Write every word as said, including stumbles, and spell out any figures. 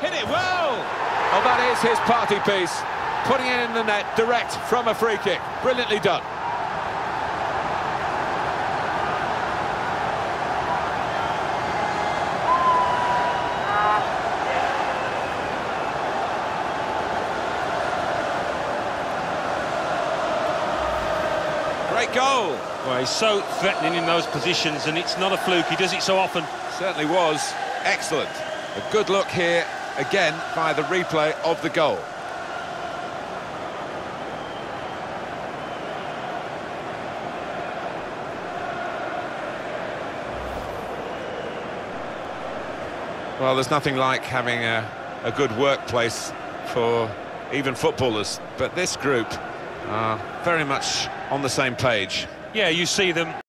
Hit it well! Oh, that is his party piece. Putting it in the net direct from a free kick. Brilliantly done. Great goal. Well, he's so threatening in those positions, and it's not a fluke. He does it so often. Certainly was. Excellent. A good look here, again, by the replay of the goal. Well, there's nothing like having a, a good workplace for even footballers, but this group are very much on the same page. Yeah, you see them